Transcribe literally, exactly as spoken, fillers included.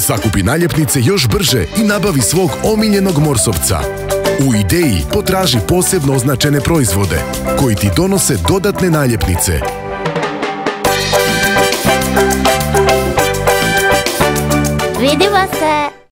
Sakupi naljepnice još brže i nabavi svog omiljenog Morsovca. U Ideji potraži posebno označene proizvode koji ti donose dodatne naljepnice. Vidimo se!